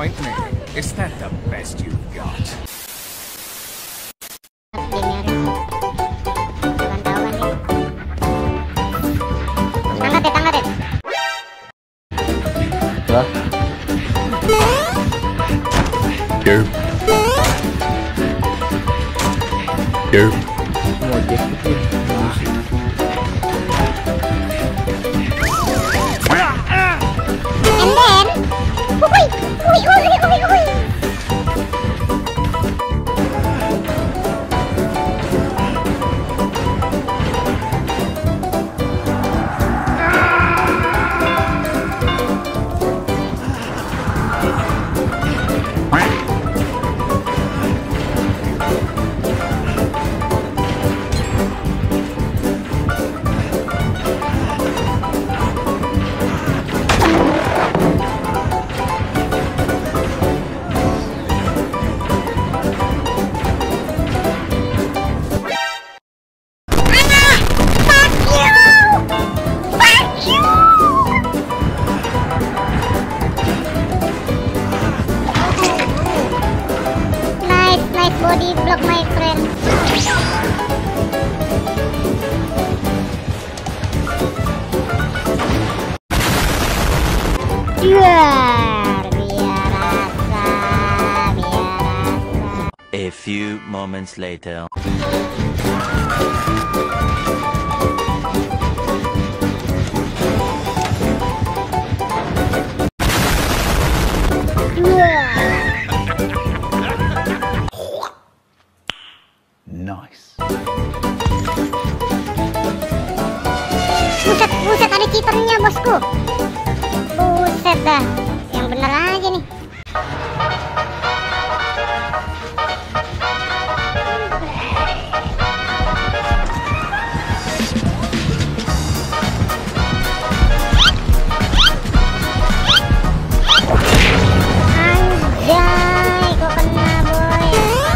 disappoint me. Is that the best you've got? Body block, my friend. Biar rasa. A few moments later. Nice. Buset, ada cheaternya, bosku. Buset dah, yang bener aja nih. Anjay, kok kena, boy.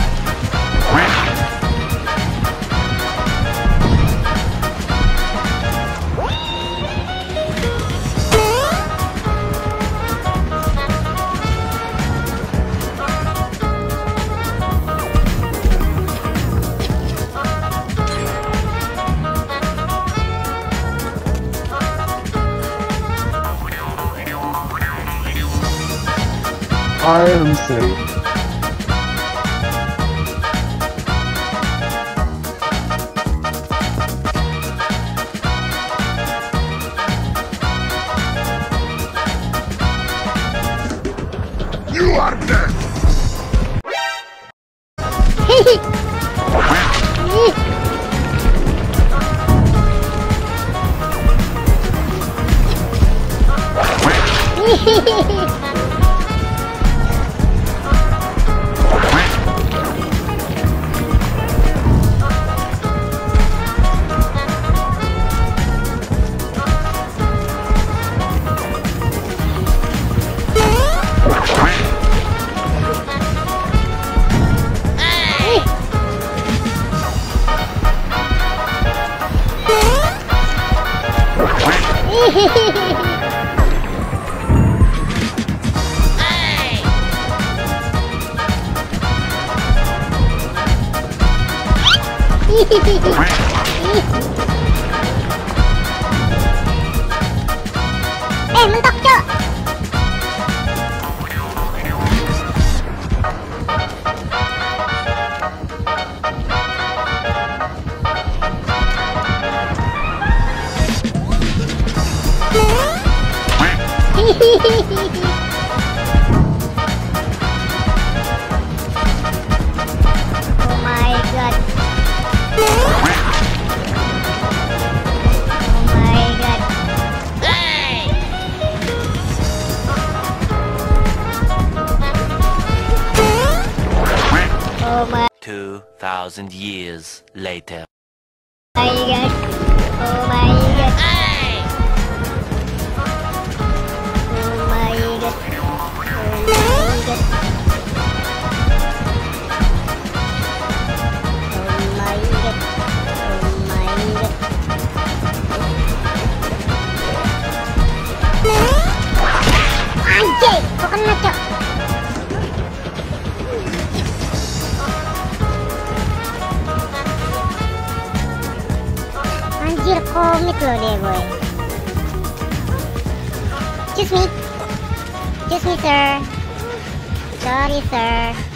I am safe. You are dead. Mentok, Cok. Oh my god. Oh my god. Hey! Oh my 2,000 years later. god. Oh my god. Hey! Oh my god. Oh my god. Anjay, kok kena, Cok? Anjir, komit loh dia, boy. Excuse me, sir. Sorry, sir.